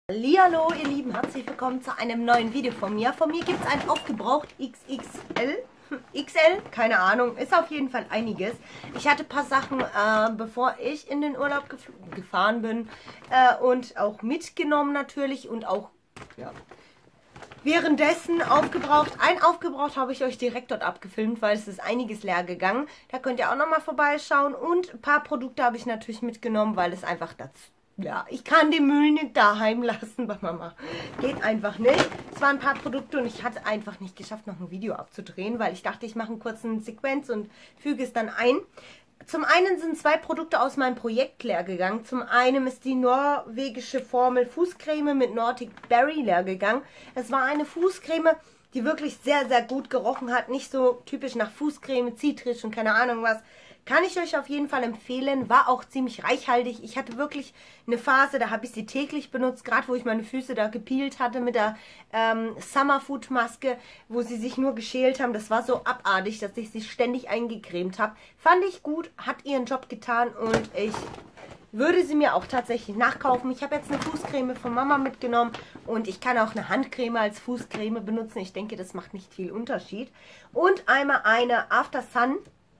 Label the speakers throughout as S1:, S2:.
S1: Hallihallo ihr Lieben, herzlich willkommen zu einem neuen Video von mir. Von mir gibt es ein aufgebraucht XXL, XL, keine Ahnung, ist auf jeden Fall einiges. Ich hatte ein paar Sachen, bevor ich in den Urlaub gefahren bin und auch mitgenommen natürlich und auch währenddessen aufgebraucht. Ein aufgebraucht habe ich euch direkt dort abgefilmt, weil es ist einiges leer gegangen. Da könnt ihr auch nochmal vorbeischauen und ein paar Produkte habe ich natürlich mitgenommen, weil es einfach dazu... Ja, ich kann den Müll nicht daheim lassen bei Mama. Geht einfach nicht. Es waren ein paar Produkte und ich hatte einfach nicht geschafft, noch ein Video abzudrehen, weil ich dachte, ich mache einen kurzen Sequenz und füge es dann ein. Zum einen sind 2 Produkte aus meinem Projekt leer gegangen. Zum einen ist die norwegische Formel Fußcreme mit Nordic Berry leer gegangen. Es war eine Fußcreme, die wirklich sehr, sehr gut gerochen hat. Nicht so typisch nach Fußcreme, zitrisch und keine Ahnung was. Kann ich euch auf jeden Fall empfehlen. War auch ziemlich reichhaltig. Ich hatte wirklich eine Phase, da habe ich sie täglich benutzt. Gerade wo ich meine Füße da gepeelt hatte mit der Summerfood Maske, wo sie sich nur geschält haben. Das war so abartig, dass ich sie ständig eingecremt habe. Fand ich gut, hat ihren Job getan und ich würde sie mir auch tatsächlich nachkaufen. Ich habe jetzt eine Fußcreme von Mama mitgenommen und ich kann auch eine Handcreme als Fußcreme benutzen. Ich denke, das macht nicht viel Unterschied. Und einmal eine After Sun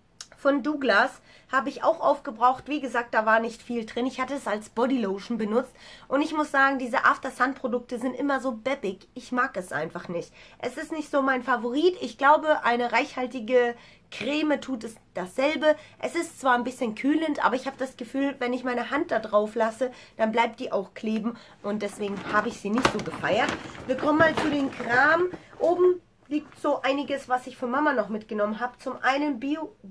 S1: von Douglas habe ich auch aufgebraucht. Wie gesagt, da war nicht viel drin. Ich hatte es als Bodylotion benutzt. Und ich muss sagen, diese After Sun Produkte sind immer so beppig. Ich mag es einfach nicht. Es ist nicht so mein Favorit. Ich glaube, eine reichhaltige Creme tut es dasselbe. Es ist zwar ein bisschen kühlend, aber ich habe das Gefühl, wenn ich meine Hand da drauf lasse, dann bleibt die auch kleben. Und deswegen habe ich sie nicht so gefeiert. Wir kommen mal zu den Kram. Oben liegt so einiges, was ich von Mama noch mitgenommen habe. Zum einen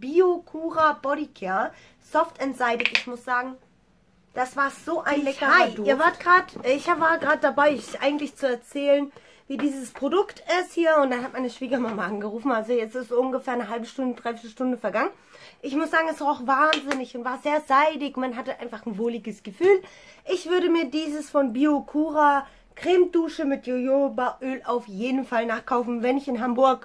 S1: Biocura Bodycare, soft and seidig. Ich muss sagen, das war so ein leckerer Duft. Ihr wart gerade, ich war gerade dabei, eigentlich zu erzählen, wie dieses Produkt ist hier. Und dann hat meine Schwiegermama angerufen. Also jetzt ist ungefähr eine halbe Stunde, dreiviertel Stunde vergangen. Ich muss sagen, es roch wahnsinnig und war sehr seidig. Man hatte einfach ein wohliges Gefühl. Ich würde mir dieses von Biocura Cremedusche mit Jojobaöl auf jeden Fall nachkaufen, wenn ich in Hamburg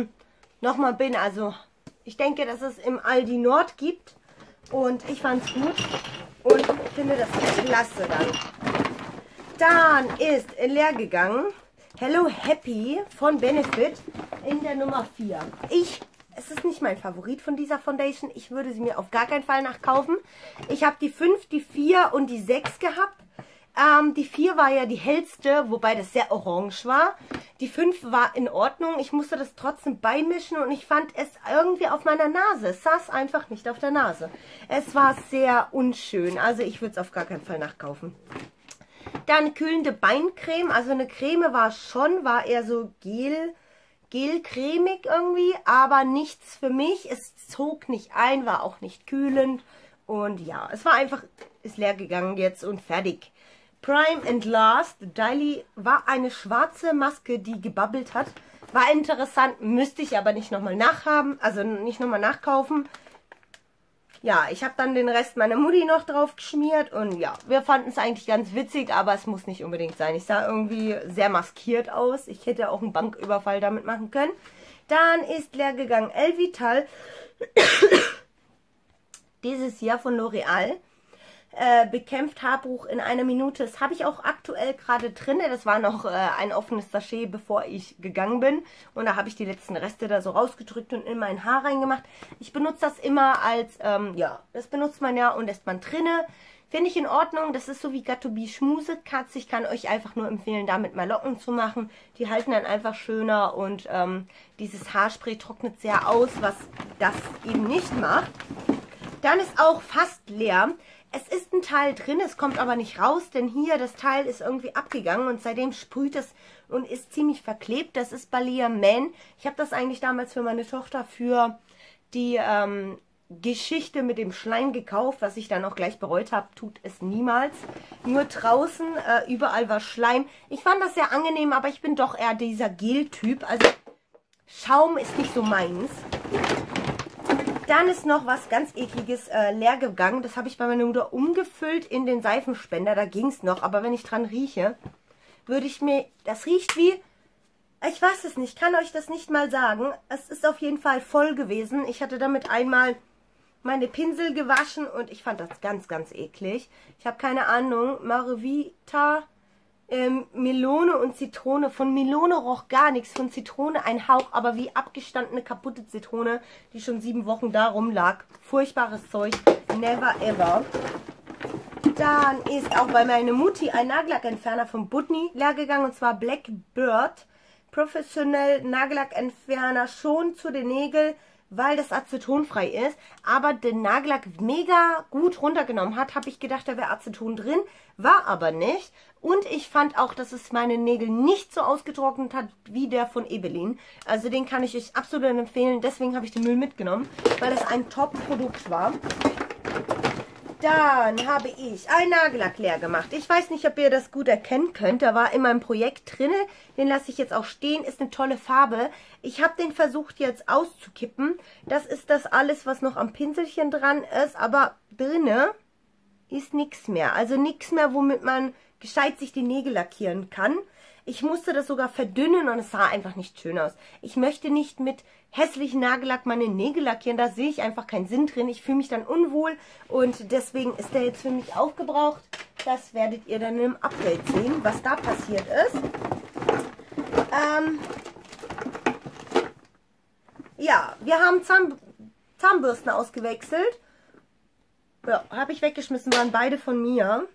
S1: nochmal bin. Also ich denke, dass es im Aldi Nord gibt und ich fand es gut und finde das klasse dann. Dann ist leer gegangen Hello Happy von Benefit in der Nummer 4. Es ist nicht mein Favorit von dieser Foundation. Ich würde sie mir auf gar keinen Fall nachkaufen. Ich habe die 5, die 4 und die 6 gehabt. Die 4 war ja die hellste, wobei das sehr orange war. Die 5 war in Ordnung. Ich musste das trotzdem beimischen und ich fand es irgendwie auf meiner Nase. Es saß einfach nicht auf der Nase. Es war sehr unschön. Also ich würde es auf gar keinen Fall nachkaufen. Dann kühlende Beincreme. Also eine Creme war eher so gelcremig irgendwie, aber nichts für mich. Es zog nicht ein, war auch nicht kühlend. Und ja, es war einfach, ist leer gegangen jetzt und fertig. Prime and Last Daily war eine schwarze Maske, die gebabbelt hat. War interessant, müsste ich aber nicht nochmal nachhaben, also nicht nochmal nachkaufen. Ja, ich habe dann den Rest meiner Mutti noch drauf geschmiert und ja, wir fanden es eigentlich ganz witzig, aber es muss nicht unbedingt sein. Ich sah irgendwie sehr maskiert aus. Ich hätte auch einen Banküberfall damit machen können. Dann ist leer gegangen Elvital. Dieses hier von L'Oreal. Bekämpft Haarbruch in einer Minute. Das habe ich auch aktuell gerade drin. Das war noch ein offenes Sachet, bevor ich gegangen bin. Und da habe ich die letzten Reste da so rausgedrückt und in mein Haar reingemacht. Ich benutze das immer als, das benutzt man ja und lässt man drinne. Finde ich in Ordnung. Das ist so wie Got2b Schmusekatze. Ich kann euch einfach nur empfehlen, damit mal Locken zu machen. Die halten dann einfach schöner und dieses Haarspray trocknet sehr aus, was das eben nicht macht. Dann ist auch fast leer. Es ist ein Teil drin, es kommt aber nicht raus, denn hier das Teil ist irgendwie abgegangen und seitdem sprüht es und ist ziemlich verklebt. Das ist Balea Man. Ich habe das eigentlich damals für meine Tochter für die Geschichte mit dem Schleim gekauft, was ich dann auch gleich bereut habe. Tut es niemals. Nur draußen, überall war Schleim. Ich fand das sehr angenehm, aber ich bin doch eher dieser Gel-Typ. Also Schaum ist nicht so meins. Dann ist noch was ganz Ekliges leer gegangen. Das habe ich bei meiner Mutter umgefüllt in den Seifenspender. Da ging es noch. Aber wenn ich dran rieche, würde ich mir... Das riecht wie... Ich weiß es nicht. Kann euch das nicht mal sagen. Es ist auf jeden Fall voll gewesen. Ich hatte damit einmal meine Pinsel gewaschen und ich fand das ganz, ganz eklig. Ich habe keine Ahnung. Marevita Melone und Zitrone. Von Melone roch gar nichts, von Zitrone ein Hauch, aber wie abgestandene, kaputte Zitrone, die schon 7 Wochen da rumlag. Furchtbares Zeug. Never ever. Dann ist auch bei meiner Mutti ein Nagellackentferner von Budni leer gegangen, und zwar Blackbird. Professionell Nagellackentferner, schon zu den Nägeln, weil das acetonfrei ist, aber den Nagellack mega gut runtergenommen hat. Habe ich gedacht, da wäre Aceton drin, war aber nicht. Und ich fand auch, dass es meine Nägel nicht so ausgetrocknet hat wie der von Ebelin. Also den kann ich euch absolut empfehlen. Deswegen habe ich den Müll mitgenommen, weil es ein Top-Produkt war. Dann habe ich einen Nagellack leer gemacht. Ich weiß nicht, ob ihr das gut erkennen könnt. Da war in meinem Projekt drin. Den lasse ich jetzt auch stehen. Ist eine tolle Farbe. Ich habe den versucht jetzt auszukippen. Das ist das alles, was noch am Pinselchen dran ist. Aber drinne ist nichts mehr. Also nichts mehr, womit man gescheit sich die Nägel lackieren kann. Ich musste das sogar verdünnen und es sah einfach nicht schön aus. Ich möchte nicht mit hässlichen Nagellack meine Nägel lackieren, da sehe ich einfach keinen Sinn drin. Ich fühle mich dann unwohl und deswegen ist der jetzt für mich aufgebraucht. Das werdet ihr dann im Update sehen, was da passiert ist. Ja, wir haben Zahnbürsten ausgewechselt. Ja, habe ich weggeschmissen, waren beide von mir.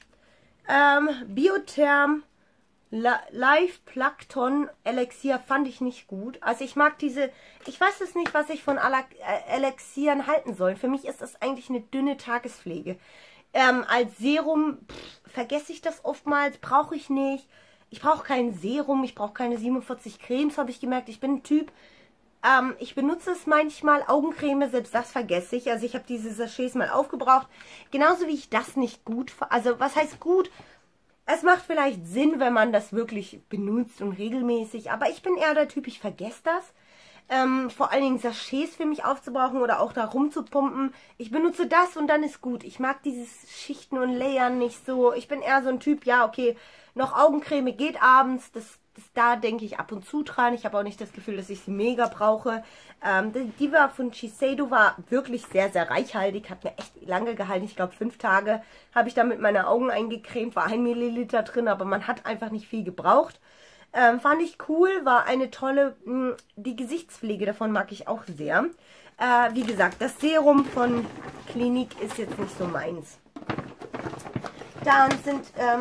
S1: Biotherm Live Plankton Elixier fand ich nicht gut. Also ich mag diese, ich weiß es nicht, was ich von Elixieren halten soll. Für mich ist das eigentlich eine dünne Tagespflege. Als Serum vergesse ich das oftmals, brauche ich nicht. Ich brauche kein Serum, ich brauche keine 47 Cremes, habe ich gemerkt. Ich bin ein Typ, ich benutze es manchmal, Augencreme, selbst das vergesse ich. Also ich habe diese Sachets mal aufgebraucht. Genauso wie ich das nicht gut, also was heißt gut? Es macht vielleicht Sinn, wenn man das wirklich benutzt und regelmäßig, aber ich bin eher der Typ, ich vergesse das. Vor allen Dingen Sachets für mich aufzubrauchen oder auch da rumzupumpen. Ich benutze das und dann ist gut. Ich mag dieses Schichten und Layern nicht so. Ich bin eher so ein Typ, ja okay, noch Augencreme geht abends, da denke ich ab und zu dran. Ich habe auch nicht das Gefühl, dass ich sie mega brauche. Die war von Shiseido, war wirklich sehr, sehr reichhaltig. Hat mir echt lange gehalten. Ich glaube 5 Tage habe ich damit meine Augen eingecremt. War 1 Milliliter drin, aber man hat einfach nicht viel gebraucht. Fand ich cool, war eine tolle, die Gesichtspflege davon mag ich auch sehr. Wie gesagt, das Serum von Clinique ist jetzt nicht so meins. Dann sind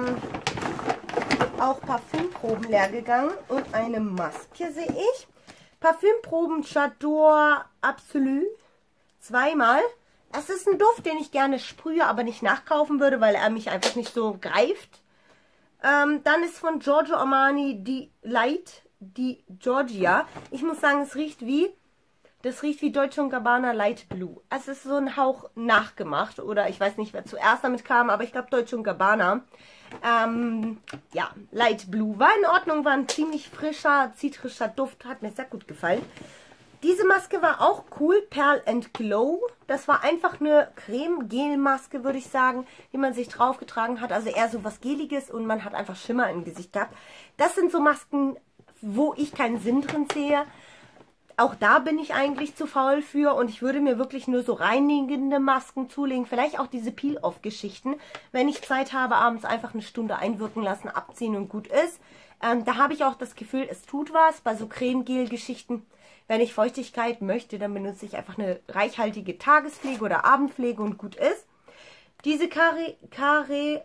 S1: auch Parfümproben leer gegangen und eine Maske sehe ich. Parfümproben J'adore Absolu. 2-mal. Das ist ein Duft, den ich gerne sprühe, aber nicht nachkaufen würde, weil er mich einfach nicht so greift. Dann ist von Giorgio Armani die Light, die Georgia. Ich muss sagen, das riecht wie Dolce & Gabbana Light Blue. Es ist so ein Hauch nachgemacht. Oder ich weiß nicht, wer zuerst damit kam, aber ich glaube Dolce & Gabbana. Ja, Light Blue. War in Ordnung, war ein ziemlich frischer, zitrischer Duft. Hat mir sehr gut gefallen. Diese Maske war auch cool. Pearl and Glow. Das war einfach eine Creme-Gel-Maske, würde ich sagen, die man sich draufgetragen hat. Also eher so was Geliges und man hat einfach Schimmer im Gesicht gehabt. Das sind so Masken, wo ich keinen Sinn drin sehe. Auch da bin ich eigentlich zu faul für und ich würde mir wirklich nur so reinigende Masken zulegen. Vielleicht auch diese Peel-Off-Geschichten, wenn ich Zeit habe, abends einfach eine Stunde einwirken lassen, abziehen und gut ist. Da habe ich auch das Gefühl, es tut was. Bei so Creme-Gel-Geschichten, wenn ich Feuchtigkeit möchte, dann benutze ich einfach eine reichhaltige Tagespflege oder Abendpflege und gut ist. Diese CeraVe,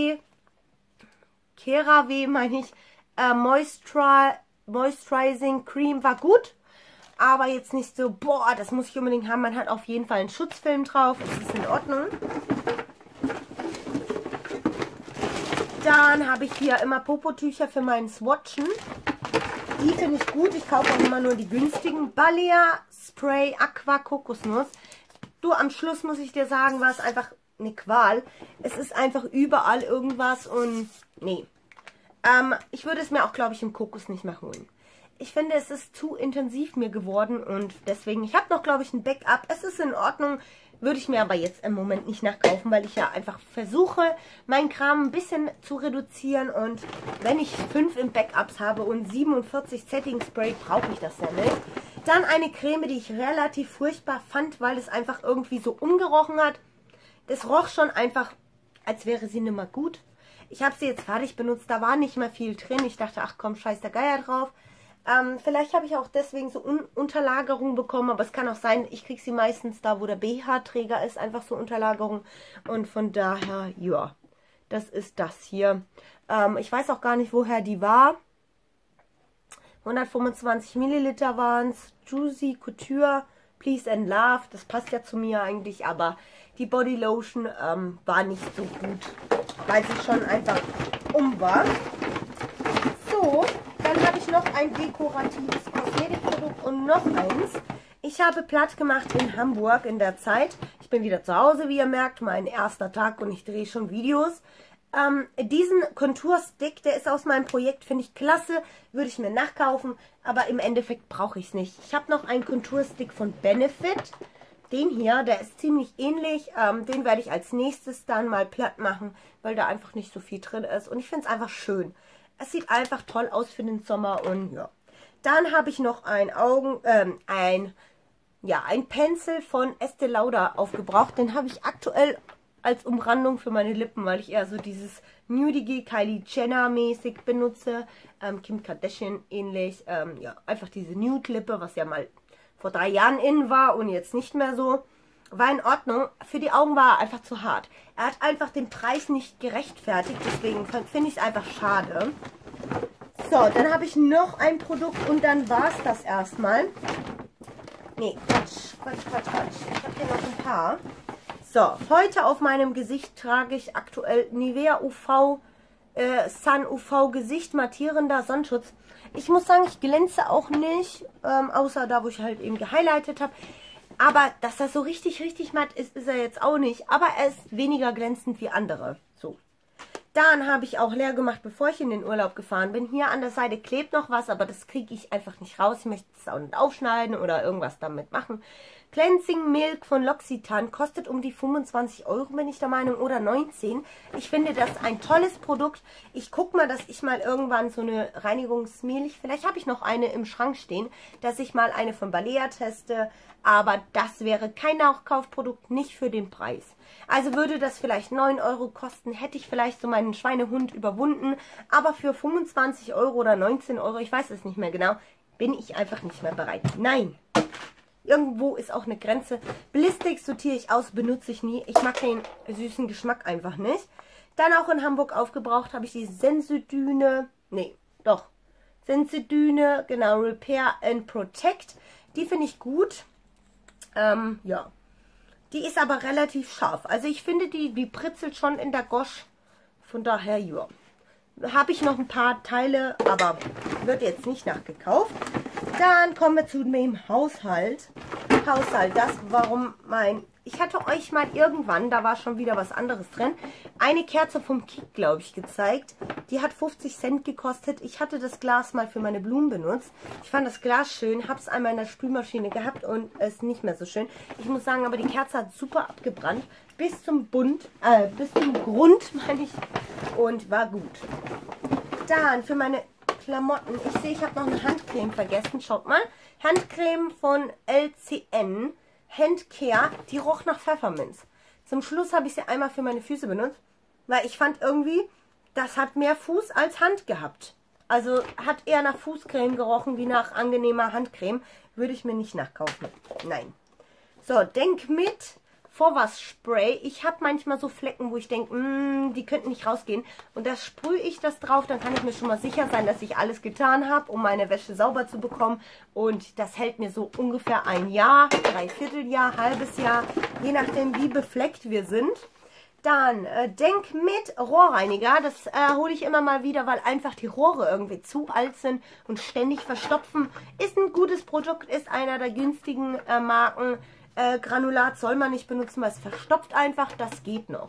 S1: meine ich, Moisturizing Cream war gut. Aber jetzt nicht so, boah, das muss ich unbedingt haben. Man hat auf jeden Fall einen Schutzfilm drauf. Das ist in Ordnung. Dann habe ich hier immer Popotücher für meinen Swatchen. Die finde ich gut. Ich kaufe auch immer nur die günstigen. Balea Spray Aqua Kokosnuss. Du, am Schluss muss ich dir sagen, war es einfach eine Qual. Es ist einfach überall irgendwas und nee. Ich würde es mir auch, glaube ich, im Kokos nicht mehr holen. Ich finde, es ist zu intensiv mir geworden und deswegen, ich habe noch, glaube ich, ein Backup. Es ist in Ordnung, würde ich mir aber jetzt im Moment nicht nachkaufen, weil ich ja einfach versuche, meinen Kram ein bisschen zu reduzieren. Und wenn ich 5 im Backups habe und 47 Setting Spray, brauche ich das ja nicht. Dann eine Creme, die ich relativ furchtbar fand, weil es einfach irgendwie so umgerochen hat. Das roch schon einfach, als wäre sie nicht mehr gut. Ich habe sie jetzt fertig benutzt, da war nicht mehr viel drin. Ich dachte, ach komm, scheiß der Geier drauf. Vielleicht habe ich auch deswegen so Unterlagerung bekommen, aber es kann auch sein, ich kriege sie meistens da, wo der BH-Träger ist, einfach so Unterlagerung. Und von daher, ja, das ist das hier. Ich weiß auch gar nicht, woher die war. 125 Milliliter waren es. Juicy Couture, Please and Love. Das passt ja zu mir eigentlich, aber die Body Lotion war nicht so gut, weil sie schon einfach war. So, dann habe ich noch ein dekoratives Kosmetikprodukt und noch eins. Ich habe platt gemacht in Hamburg in der Zeit. Ich bin wieder zu Hause, wie ihr merkt, mein erster Tag und ich drehe schon Videos. Diesen Konturstick, der ist aus meinem Projekt, finde ich klasse, würde ich mir nachkaufen, aber im Endeffekt brauche ich es nicht. Ich habe noch einen Konturstick von Benefit, den hier, der ist ziemlich ähnlich, den werde ich als nächstes dann mal platt machen, weil da einfach nicht so viel drin ist und ich finde es einfach schön. Es sieht einfach toll aus für den Sommer und ja. Dann habe ich noch ein Pencil von Estee Lauder aufgebraucht, den habe ich aktuell als Umrandung für meine Lippen, weil ich eher so dieses nudige Kylie Jenner mäßig benutze. Kim Kardashian ähnlich. Ja, einfach diese Nude-Lippe, was ja mal vor 3 Jahren in war und jetzt nicht mehr so. War in Ordnung. Für die Augen war er einfach zu hart. Er hat einfach den Preis nicht gerechtfertigt, deswegen finde ich es einfach schade. So, dann habe ich noch ein Produkt und dann war es das erstmal. Nee, Quatsch. Ich habe hier noch ein paar. So, heute auf meinem Gesicht trage ich aktuell Nivea UV, Sun UV Gesicht mattierender Sonnenschutz. Ich muss sagen, ich glänze auch nicht, außer da, wo ich halt eben gehighlightet habe. Aber dass das so richtig matt ist, ist er jetzt auch nicht. Aber er ist weniger glänzend wie andere. So. Dann habe ich auch leer gemacht, bevor ich in den Urlaub gefahren bin. Hier an der Seite klebt noch was, aber das kriege ich einfach nicht raus. Ich möchte es auch nicht aufschneiden oder irgendwas damit machen. Cleansing Milk von L'Occitane kostet um die 25 Euro, bin ich der Meinung, oder 19. Ich finde das ein tolles Produkt. Ich gucke mal, dass ich mal irgendwann so eine Reinigungsmilch, vielleicht habe ich noch eine im Schrank stehen, dass ich mal eine von Balea teste. Aber das wäre kein Nachkaufprodukt, nicht für den Preis. Also würde das vielleicht 9 Euro kosten, hätte ich vielleicht so meinen Schweinehund überwunden. Aber für 25 Euro oder 19 Euro, ich weiß es nicht mehr genau, bin ich einfach nicht mehr bereit. Nein! Irgendwo ist auch eine Grenze. Ballistix sortiere ich aus, benutze ich nie. Ich mag den süßen Geschmack einfach nicht. Dann auch in Hamburg aufgebraucht habe ich die Sensodyne. Sensodyne, genau, Repair and Protect. Die finde ich gut. Ja. Die ist aber relativ scharf. Also ich finde, die pritzelt schon in der Gosch. Von daher, ja. Habe ich noch ein paar Teile, aber wird jetzt nicht nachgekauft. Dann kommen wir zu dem Haushalt. Ich hatte euch mal irgendwann, da war schon wieder was anderes drin, eine Kerze vom Kick, glaube ich, gezeigt. Die hat 50 Cent gekostet. Ich hatte das Glas mal für meine Blumen benutzt. Ich fand das Glas schön, habe es einmal in der Spülmaschine gehabt und es ist nicht mehr so schön. Ich muss sagen, aber die Kerze hat super abgebrannt. Bis zum Grund, meine ich. Und war gut. Dann für meine Klamotten. Ich sehe, ich habe noch eine Handcreme vergessen. Schaut mal. Handcreme von LCN. Handcare. Die roch nach Pfefferminz. Zum Schluss habe ich sie einmal für meine Füße benutzt, weil ich fand irgendwie, das hat mehr Fuß als Hand gehabt. Also hat eher nach Fußcreme gerochen wie nach angenehmer Handcreme. Würde ich mir nicht nachkaufen. Nein. So, denk mit. Vorwärtsspray. Ich habe manchmal so Flecken, wo ich denke, die könnten nicht rausgehen. Und da sprühe ich das drauf, dann kann ich mir schon mal sicher sein, dass ich alles getan habe, um meine Wäsche sauber zu bekommen. Und das hält mir so ungefähr ein Jahr, 3/4 Jahr, halbes Jahr, je nachdem wie befleckt wir sind. Dann denk mit Rohrreiniger. Das hole ich immer mal wieder, weil einfach die Rohre irgendwie zu alt sind und ständig verstopfen. Ist ein gutes Produkt, ist einer der günstigen Marken. Granulat soll man nicht benutzen, weil es verstopft einfach. Das geht noch.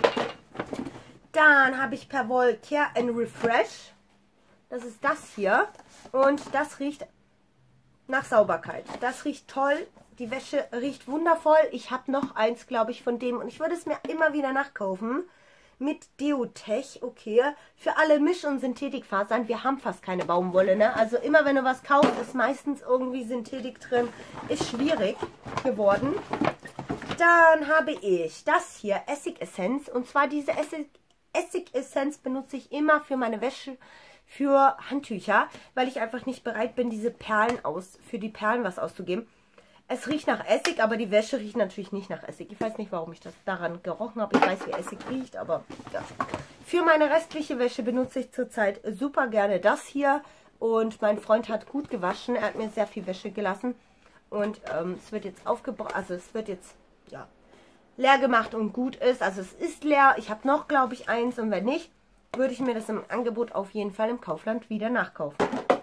S1: Dann habe ich Perwoll Care and Refresh. Das ist das hier. Und das riecht nach Sauberkeit. Das riecht toll. Die Wäsche riecht wundervoll. Ich habe noch eins, glaube ich, von dem. Und ich würde es mir immer wieder nachkaufen. Mit Deotech, okay. Für alle Misch- und Synthetikfasern. Wir haben fast keine Baumwolle, ne? Also immer wenn du was kaufst, ist meistens irgendwie Synthetik drin. Ist schwierig geworden. Dann habe ich das hier, Essigessenz. Und zwar diese Essigessenz benutze ich immer für meine Wäsche, für Handtücher, weil ich einfach nicht bereit bin, für die Perlen was auszugeben. Es riecht nach Essig, aber die Wäsche riecht natürlich nicht nach Essig. Ich weiß nicht, warum ich das daran gerochen habe. Ich weiß, wie Essig riecht, aber ja. Für meine restliche Wäsche benutze ich zurzeit super gerne das hier. Und mein Freund hat gut gewaschen. Er hat mir sehr viel Wäsche gelassen. Und es wird jetzt aufgebraucht, also es wird jetzt, ja, leer gemacht und gut ist. Also es ist leer. Ich habe noch, glaube ich, eins. Und wenn nicht, würde ich mir das im Angebot auf jeden Fall im Kaufland wieder nachkaufen.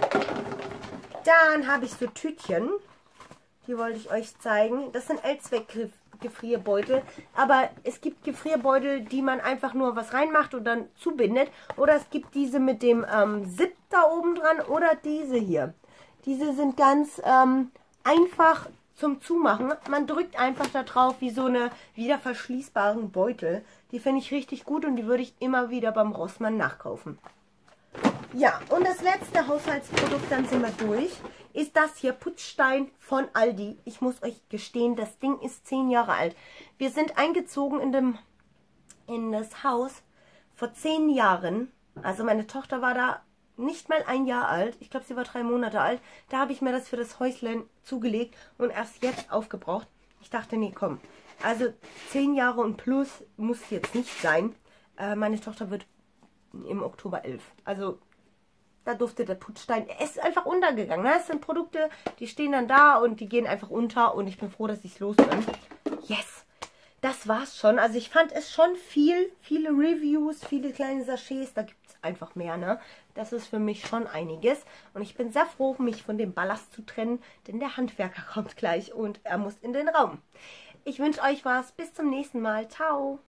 S1: Dann habe ich so Tütchen. Die wollte ich euch zeigen. Das sind Allzweck-Gefrierbeutel. Aber es gibt Gefrierbeutel, die man einfach nur was reinmacht und dann zubindet. Oder es gibt diese mit dem Zip da oben dran. Oder diese hier. Diese sind ganz einfach zum Zumachen. Man drückt einfach da drauf wie so eine wieder verschließbaren Beutel. Die finde ich richtig gut und die würde ich immer wieder beim Rossmann nachkaufen. Ja, und das letzte Haushaltsprodukt, dann sind wir durch, ist das hier, Putzstein von Aldi. Ich muss euch gestehen, das Ding ist 10 Jahre alt. Wir sind eingezogen in das Haus vor 10 Jahren. Also meine Tochter war da nicht mal 1 Jahr alt. Ich glaube, sie war 3 Monate alt. Da habe ich mir das für das Häuslein zugelegt und erst jetzt aufgebraucht. Ich dachte, nee, komm. Also 10 Jahre und plus muss jetzt nicht sein. Meine Tochter wird im Oktober 11. Also da durfte der Putzstein, er ist einfach untergegangen. Das sind Produkte, die stehen dann da und die gehen einfach unter und ich bin froh, dass ich es los bin. Yes, das war's schon. Also ich fand es schon viele Reviews, viele kleine Sachets, da gibt es einfach mehr, ne? Das ist für mich schon einiges und ich bin sehr froh, mich von dem Ballast zu trennen, denn der Handwerker kommt gleich und er muss in den Raum. Ich wünsche euch was, bis zum nächsten Mal, ciao!